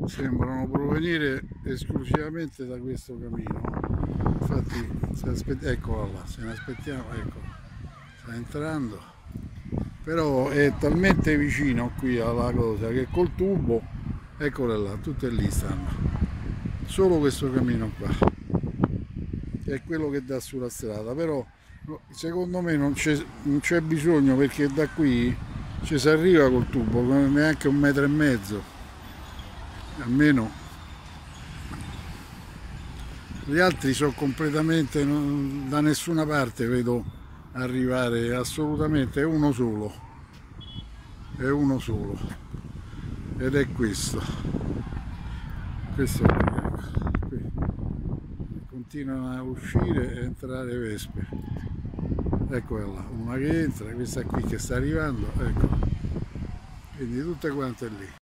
sembrano provenire esclusivamente da questo camino. Infatti eccola là, se ne aspettiamo, ecco, sta entrando, però è talmente vicino qui alla cosa che col tubo, eccole là, tutte lì stanno, solo questo camino qua è quello che dà sulla strada, però secondo me non c'è bisogno, perché da qui ci si arriva col tubo neanche 1,5 metri, almeno. Gli altri sono completamente, da nessuna parte vedo arrivare, assolutamente, è uno solo ed è questo qui, ecco, qui continuano a uscire e entrare vespe, eccola là, una che entra, questa qui che sta arrivando, ecco, quindi tutte quante lì.